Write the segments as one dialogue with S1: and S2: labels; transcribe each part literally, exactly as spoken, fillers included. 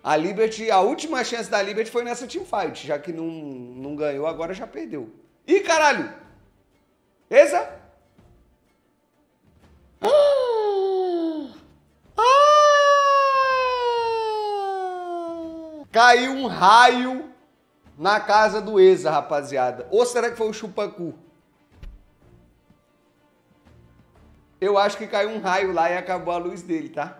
S1: A Liberty, a última chance da Liberty foi nessa teamfight, já que não, não ganhou, agora já perdeu. Ih, caralho! Exa? Ah! Ah! Caiu um raio na casa do Exa, rapaziada. Ou será que foi o Chupacu? Eu acho que caiu um raio lá e acabou a luz dele, tá?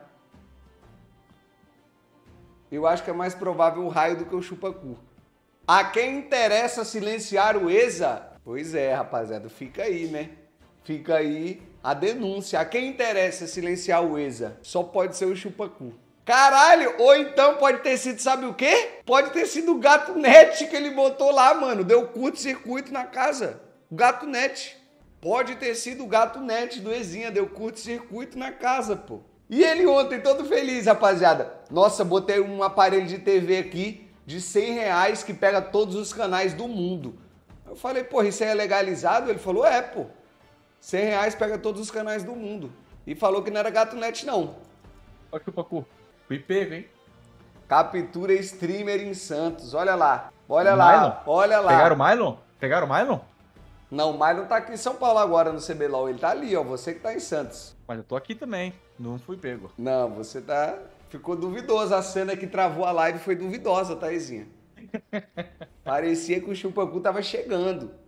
S1: Eu acho que é mais provável o raio do que o Chupacu. A quem interessa silenciar o Exa? Pois é, rapaziada, fica aí, né? Fica aí a denúncia. A quem interessa silenciar o Exa? Só pode ser o Chupacu. Caralho, ou então pode ter sido, sabe o quê? Pode ter sido o Gato Net que ele botou lá, mano. Deu curto-circuito na casa. O Gato Net. Pode ter sido o Gato Net do Ezinha. Deu curto-circuito na casa, pô. E ele ontem todo feliz, rapaziada. Nossa, botei um aparelho de T V aqui de cem reais que pega todos os canais do mundo. Eu falei, pô, isso aí é legalizado? Ele falou, é, pô. cem reais pega todos os canais do mundo. E falou que não era Gato Net, não.
S2: Ó, Chupacu. Fui pego, hein?
S1: Captura streamer em Santos. Olha lá. Olha
S2: O
S1: lá.
S2: Mylon?
S1: Olha lá.
S2: Pegaram o Mylon? Pegaram o Mylon?
S1: Não, o Mylon tá aqui em São Paulo agora no C B L O L. Ele tá ali, ó. Você que tá em Santos.
S2: Mas eu tô aqui também. Não fui pego.
S1: Não, você tá... Ficou duvidoso. A cena que travou a live foi duvidosa, tá, Ezinha? Parecia que o Chupacu tava chegando.